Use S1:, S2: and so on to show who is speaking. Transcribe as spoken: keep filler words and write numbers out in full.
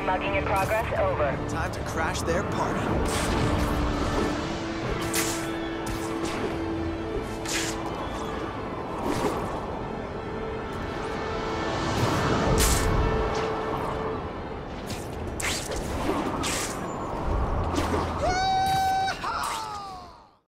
S1: Mugging in progress, over.
S2: Time to crash their party.